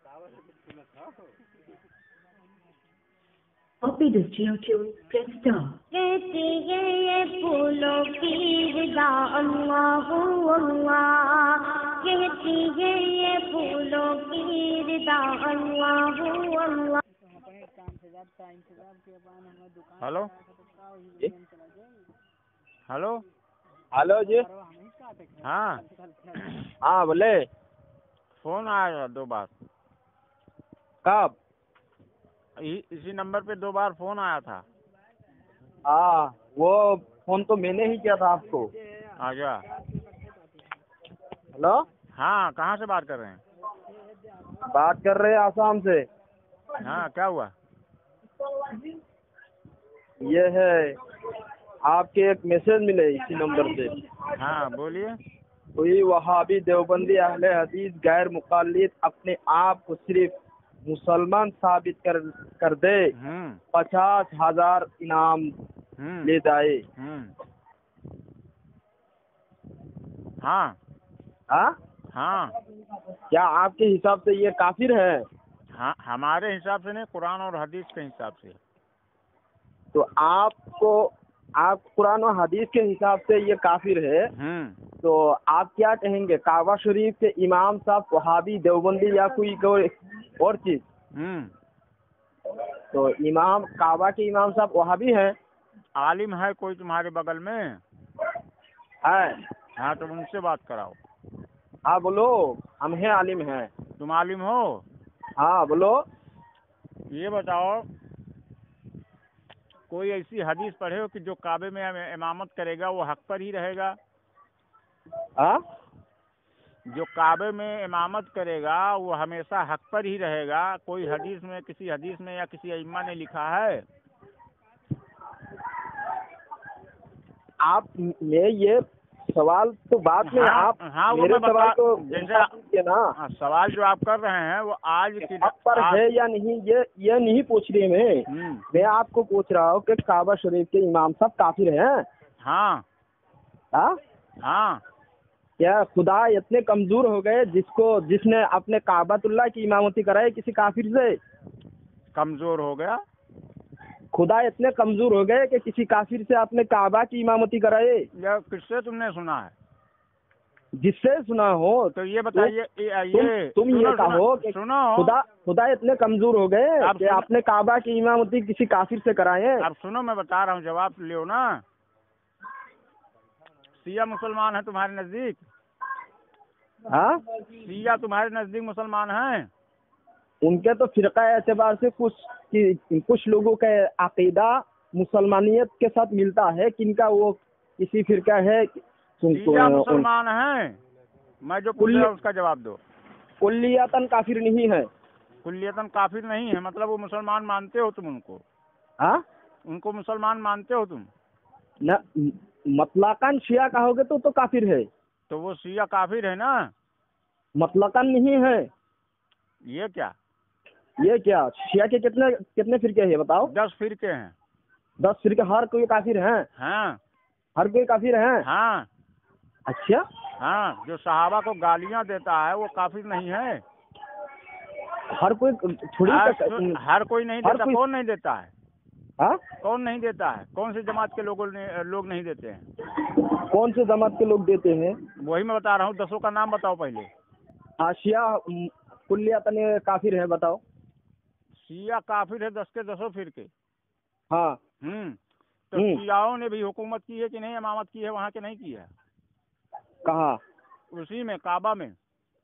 Copy this GeoTune, press star. कहती है ये फूलों की रिदा अल्लाह अल्लाह, कहती है ये फूलों की रिदा Allah Allah. Hello hello hello जी। हाँ हाँ बोले। फोन आया 2 बार। कब? इसी नंबर पे 2 बार फोन आया था। हाँ वो फोन तो मैंने ही किया था आपको। आ गया। हेलो। हाँ, कहाँ से बात कर रहे हैं? बात कर रहे हैं आसाम से। हाँ, क्या हुआ? ये है आपके एक मैसेज मिले इसी नंबर से। हाँ बोलिए। कोई वहाबी देवबंदी अहले हदीस गैर मुक़ल्लिद अपने आप को सिर्फ मुसलमान साबित कर दे 50,000 इनाम ले जाए। हाँ हाँ हाँ। क्या आपके हिसाब से ये काफिर है? हाँ, हमारे हिसाब से नहीं, कुरान और हदीस के हिसाब से। तो आप कुरान और हदीस के हिसाब से ये काफिर है। तो आप क्या कहेंगे? काबा शरीफ के इमाम साहब वहाबी देवबंदी या कोई और चीज? तो काबा के इमाम साहब वहाबी हैं? आलिम है कोई तुम्हारे बगल में? है। हाँ, तो उनसे बात कराओ। हाँ बोलो। हम हैं, आलिम हैं। तुम आलिम हो? हाँ बोलो। ये बताओ, कोई ऐसी हदीस पढ़े हो कि जो काबे में इमामत करेगा वो हक पर ही रहेगा? हाँ? जो काबे में इमामत करेगा वो हमेशा हक पर ही रहेगा? कोई हदीस में, किसी हदीस में या किसी इमाम ने लिखा है? आप मैं ये सवाल तो बात में हाँ, आप हाँ, मेरे सवाल को जैसे ना सवाल जो आप कर रहे हैं वो आज की हक पर है या नहीं, ये नहीं पूछ रही मैं आपको पूछ रहा हूँ कि काबा शरीफ के इमाम साहब काफिर हैं? हाँ हाँ हाँ। क्या खुदा इतने कमजोर हो गए जिसने अपने काबातुल्लाह की इमामती कराई किसी काफिर से? कमजोर हो गया? खुदा इतने कमजोर हो गए कि किसी काफिर से अपने काबा की इमामती कराए? या किससे तुमने सुना है? जिससे सुना हो तो ये बताइए। तुम ये कहो कि सुनो, खुदा इतने कमजोर हो गए कि अपने काबा की इमामती किसी काफिर से कराए? अब सुनो, मैं बता रहा हूँ, जवाब लियो ना। शिया मुसलमान है तुम्हारे नजदीक? हाँ, शिया तुम्हारे नजदीक मुसलमान हैं? उनके तो फिरका एतबार से कुछ लोगों का अकीदा मुसलमानियत के साथ मिलता है, किनका वो किसी फिरका है। शिया मुसलमान हैं? मैं जो पूछ रहा हूं उसका जवाब दो। कुल्लियतन काफिर नहीं है। कुल्लियतन काफिर नहीं है मतलब वो मुसलमान मानते हो तुम उनको? हाँ, उनको मुसलमान मानते हो तुम? न मतलकन शिया कहोगे तो काफिर है। तो वो शिया काफिर है ना? मतलकन नहीं है। ये क्या शिया के कितने फिरके हैं बताओ? 10 फिरके हैं। 10 फिरके हर कोई काफिर हैं? हाँ। हर कोई काफिर हैं? हाँ। अच्छा। हाँ, जो सहाबा को गालियां देता है वो काफिर नहीं है? हर कोई थोड़ी हर कोई नहीं देता। कौन नहीं देता है? हाँ? कौन नहीं देता है? कौन सी जमात के लोग नहीं देते हैं? कौन से जमात के लोग देते हैं? वही मैं बता रहा हूँ, 10 का नाम बताओ पहले। शिया कुल्लियतन काफिर है, बताओ। शिया काफिर है 10 के 10 फिरके। हाँ। तो शियाओं ने भी हुकूमत की है कि नहीं, इमामत की है वहाँ के नहीं की है? कहाँ? उसी में, काबा में।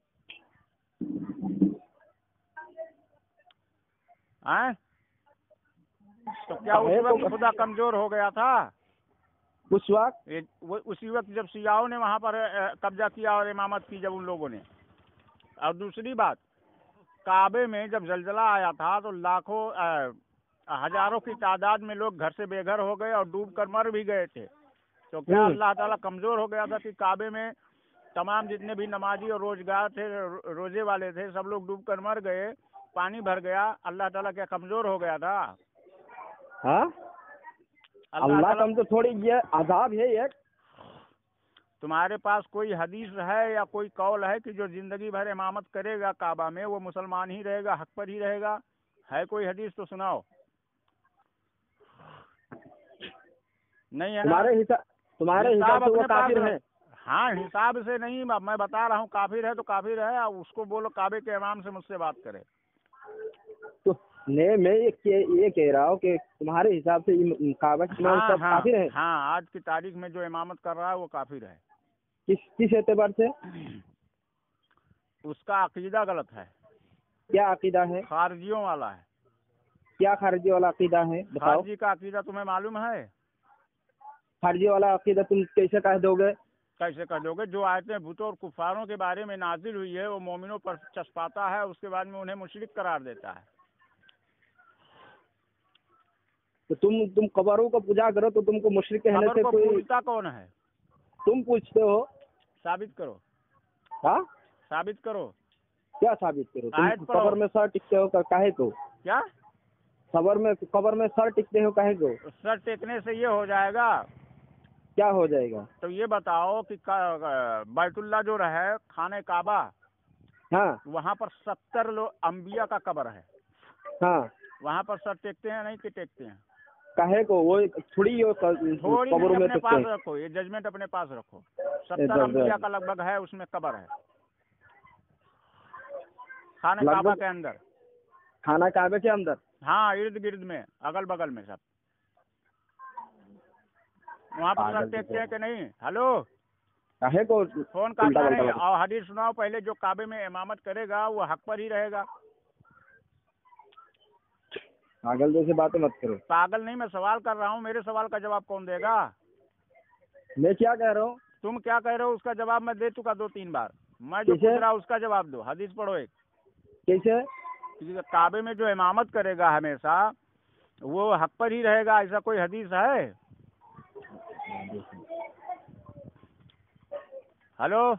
हैं? तो क्या उस वक्त खुदा कमजोर हो गया था? उस वक्त उसी वक्त जब शियाओं ने वहाँ पर कब्जा किया और इमामत की जब उन लोगों ने। और दूसरी बात, काबे में जब जलजला आया था तो लाखों हजारों की तादाद में लोग घर से बेघर हो गए और डूब कर मर भी गए थे। तो क्या अल्लाह ताला कमजोर हो गया था कि काबे में तमाम जितने भी नमाजी और रोजगार थे, रोजे वाले थे, सब लोग डूब कर मर गए, पानी भर गया? अल्लाह ताला क्या कमजोर हो गया था? हाँ, अल्लाह कमजोर थोड़ी, ये अजाब है एक। तुम्हारे पास कोई हदीस है या कोई कौल है कि जो जिंदगी भर इमामत करेगा काबा में वो मुसलमान ही रहेगा, हक पर ही रहेगा? है कोई हदीस तो सुनाओ। नहीं है ना? तुम्हारे हिसाब से वो काफिर है? हाँ, हिसाब से नहीं, मैं बता रहा हूँ काफिर है तो काफिर है। उसको बोलो काबे के इमाम से मुझसे बात करे। तो नहीं, मैं ये कह रहा हूँ कि तुम्हारे हिसाब से काबा के इमाम सब काफिर है? हाँ, आज की तारीख में जो इमामत कर रहा है वो काफिर है। किस एतबार से? उसका अकीदा गलत है। क्या अकीदा है? खारजियों वाला है। क्या खारजी वाला अकीदा है बताओ? खारजी का अकीदा तुम्हें मालूम है? खारजी वाला अकीदा तुम कैसे कह दोगे? कैसे कह दोगे? जो आयतें भूतों और कुफारों के बारे में नाजिल हुई है वो मोमिनों पर चस्पाता है, उसके बाद में उन्हें मुशरिक करार देता है। तो तुम कब्रों को पूजा करो तो तुमको मुशरिक कहने से कोई? पूछता कौन है? तुम पूछते हो। साबित करो। हाँ, साबित करो। क्या साबित करो? तुम कब्र में सर टिकते हो काहे को? क्या? कब्र में सर टिकते हो काहे को? सर टेकने से ये हो जाएगा। क्या हो जाएगा? तो ये बताओ कि बैतुल्ला जो रहे खाने काबा, हाँ, वहाँ पर 70 लोग अंबिया का कब्र है। हाँ, वहाँ पर सर टेकते हैं नहीं कि टेकते हैं? काहे को? वो थोड़ी कब्र में अपने पास रखो, ये जजमेंट अपने पास रखो। 70 अंबिया का लगभग है, उसमें कब्र है खाने काबा के अंदर। खाना काबे के अंदर? हाँ, इर्द गिर्द में, अगल बगल में सब। वहाँ पर सर टेकते हैं कि नहीं? हेलो, काहे को फोन काटना नहीं। और हदीस सुनाओ पहले, जो काबे में इमामत करेगा वो हक पर ही रहेगा। पागल जैसे बातें मत करो। पागल नहीं, मैं सवाल कर रहा हूँ, मेरे सवाल का जवाब कौन देगा? मैं क्या कह रहा हूँ? तुम क्या कह रहे हो उसका जवाब मैं दे चुका 2-3 बार। मैं जो पूछ रहा हूँ उसका जवाब दो। हदीस पढ़ो एक। कैसे? काबे में जो इमामत करेगा हमेशा वो हक पर ही रहेगा, ऐसा कोई हदीस है? हेलो,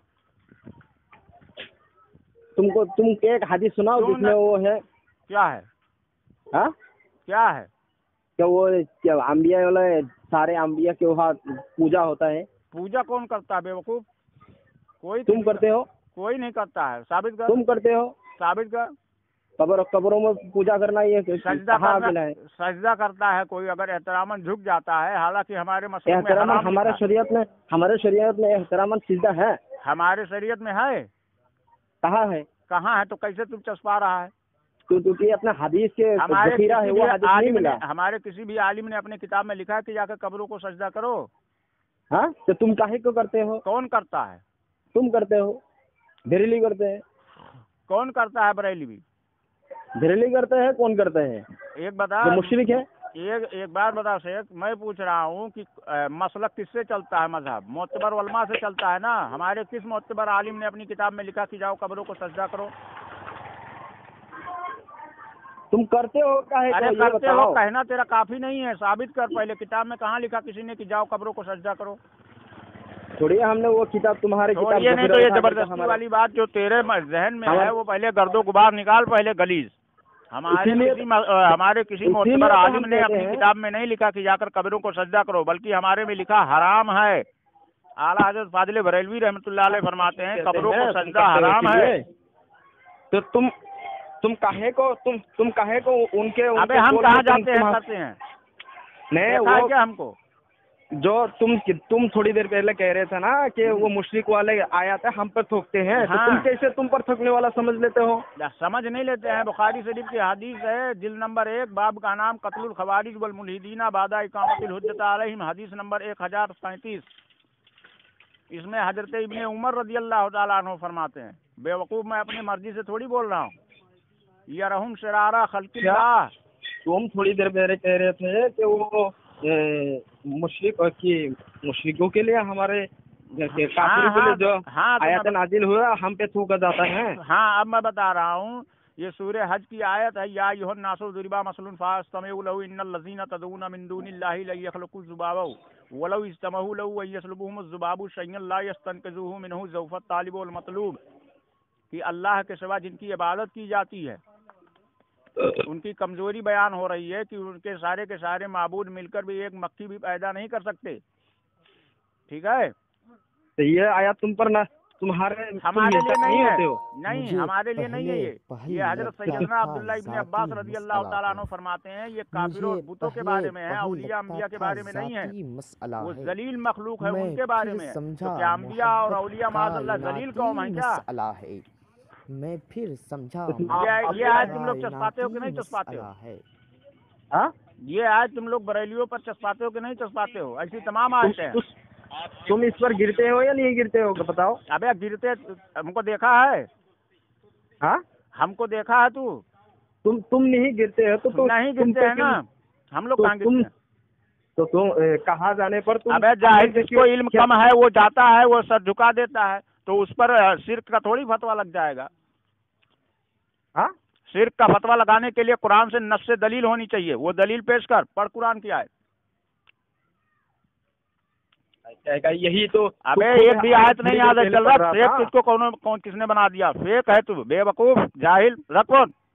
तुम एक हदीस सुनाओ जिसमें वो है। क्या है? हाँ, क्या है? क्या वो क्या अंबिया वाला सारे अंबिया के वहाँ पूजा होता है? पूजा कौन करता है बेवकूफ? कोई। तुम करते हो? कोई नहीं करता है। साबित कर। तुम करते हो? साबित कर। कब्रों में पूजा करना ये सजदा करता है कोई, अगर एहतरामन झुक जाता है। हालांकि हमारे मसले में हमारे शरीयत में एहतरामन सिजदा है। हमारे शरीयत में है? कहाँ है? कहाँ है? तो कैसे तुम चस्पा रहा है? तो अपना हदीस के जखीरा है, वो हदीस नहीं मिला। हमारे किसी भी आलिम ने अपने किताब में लिखा है कि जाकर कब्रों को सजदा करो। हाँ, तो तुम काहे को करते हो? कौन करता है? तुम करते हो। बरेली करते हैं। कौन करता है? बरेली भी बरेली करते हैं। कौन करते हैं? एक बता। मुशरिक है। एक बार बता शेख, मैं पूछ रहा हूँ कि मसलक किससे चलता है? मजहब मोतबर उलमा से चलता है ना। हमारे किस मोतबर आलिम ने अपनी किताब में लिखा कि जाओ कब्रों को सजदा करो? तुम करते हो काहे? अरे करते हो कहना तेरा काफी नहीं है, साबित कर पहले। किताब में कहाँ लिखा किसी ने कि जाओ कब्रों को सजदा करो? थोड़ी हमने वो किताब तुम्हारे किताब ये नहीं तो ये जबरदस्ती वाली बात जो तेरे जहन में है वो पहले गर्दो गुबार निकाल पहले गलीज। हमारे किसी मोतबर आलिम ने अपनी किताब में नहीं लिखा कि जाकर कब्रों को सजदा करो, बल्कि हमारे में लिखा हराम है। आला हजरत फाजिल बरेलवी रहमतुल्लाह अलैह फरमाते हैं कब्रों को सजदा हराम है। तो तुम काहे को उनके अबे हम कहाँ जाते हैं करते हैं? नहीं वो क्या हमको जो तुम थोड़ी देर पहले कह रहे थे ना कि वो मुशरिक वाले आया था हम पर थोकते हैं। हाँ। तो तुम कैसे तुम पर थोकने वाला समझ लेते हो? समझ नहीं लेते हैं। बुखारी शरीफ की हदीस है, जिल्द नंबर 1, बाब का नाम कत्लुल खवारिज वल मुल्हिदीना बादा इकामतिल हुज्जत अलैहिम, हदीस नंबर 1037। इसमें हजरत इब्ने उमर रदियल्लाहु ताला अन्हु फरमाते हैं, बेवकूफ मैं अपनी मर्जी से थोड़ी बोल रहा हूँ। यरहुम शरारा खल्किल्लाह। तुम थोड़ी देर पहले कह रहे थे कि वो मुशरिकों के लिए हमारे काफिरों के लिए जो आयत नाजिल हुआ हम पे थूका जाता है। हाँ, अब मैं बता रहा हूँ, ये सूरह हज की आयत है। या अय्युहन नासु दुरिबा मसलुन फास्तमिउ लहु इन्नल लज़ीना तदऊना मिन दूनिल्लाहि ला यखलुकु ज़ुबाबा वलौ इस्तमहु लहु व यस्लुबुहुमुज़ ज़ुबाबु शय्यन ला यस्तनक़िज़ुहु मिनहु ज़ौफ़त तालिब वल मतलूब। कि अल्लाह के सिवा जिनकी इबादत की जाती है उनकी कमजोरी बयान हो रही है कि उनके सारे के सारे माबूद मिलकर भी एक मक्खी भी पैदा नहीं कर सकते। ठीक है, तो ये आयत तुम पर ना तुम्हारे हमारे लिए नहीं है, होते हो? नहीं हमारे लिए नहीं है ये हजरत सैयदना अब्दुल्लाह इब्न अब्बास रज़ी अल्लाह तआला अन्हु फरमाते हैं ये काफिरों और बुतों के बारे में है, औलिया अंबिया के बारे में नहीं है। वो जलील मखलूक है उनके बारे में है। तो क्या अंबिया और औलिया माज़अल्लाह जलील कौम है क्या? मैं फिर समझा ये आज तुम लोग चस्पाते हो कि नहीं चस्पाते हो? हाँ, ये आज तुम लोग बरेलियों पर चस्पाते हो कि नहीं चस्पाते हो? ऐसी तमाम आयतें हैं। तुम इस पर गिरते हो या नहीं गिरते हो बताओ? अबे गिरते हमको देखा है? हाँ, हमको देखा है तू? तुम नहीं गिरते हो तो नहीं गिरते हैं ना, हम लोग कहाँ गिरते हैं? तो तुम कहाँ जाने पर तुम? अबे जाहिल जिसको इल्म कम है वो जाता है, वो सर झुका देता है, तो उस पर शिर्क का थोड़ी फतवा लग जाएगा। हाँ, शिर्क का फतवा लगाने के लिए कुरान से नस्स दलील होनी चाहिए। वो दलील पेश कर, पढ़ कुरान की आयत। यही तो। अबे एक भी आयत नहीं याद है चल रहा। फेक तुझको कौन किसने बना दिया? फेक है तू, बेवकूफ, जाहिल, रख फोन।